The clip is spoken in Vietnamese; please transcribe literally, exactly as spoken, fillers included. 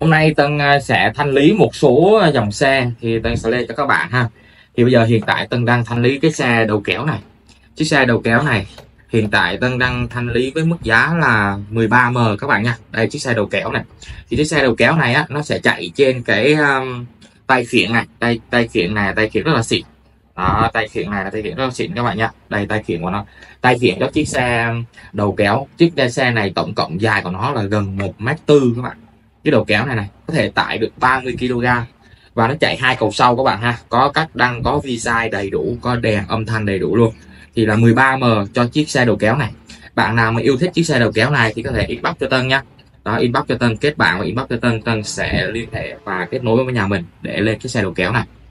Hôm nay Tân à, sẽ thanh lý một số dòng xe thì Tân sẽ lên cho các bạn ha. Thì bây giờ hiện tại Tân đang thanh lý cái xe đầu kéo này. Chiếc xe đầu kéo này hiện tại Tân đang thanh lý với mức giá là mười ba M các bạn nha. Đây chiếc xe đầu kéo này. Thì chiếc xe đầu kéo này á nó sẽ chạy trên cái um, tay khiển này, tay tay khiển này, tay khiển rất là xịn. Đó, tay khiển này là tay khiển rất là xịn các bạn nha. Đây tay khiển của nó. Tay khiển cho chiếc xe đầu kéo. Chiếc xe này tổng cộng dài của nó là gần một mét tư các bạn. Cái đầu kéo này này có thể tải được ba mươi ki lô gam và nó chạy hai cầu sau các bạn ha, có cắt đăng, có vi sai đầy đủ, có đèn âm thanh đầy đủ luôn. Thì là mười ba M cho chiếc xe đầu kéo này. Bạn nào mà yêu thích chiếc xe đầu kéo này thì có thể inbox cho Tân nhá. Đó, inbox cho Tân, kết bạn và inbox cho Tân, Tân sẽ liên hệ và kết nối với nhà mình để lên chiếc xe đầu kéo này.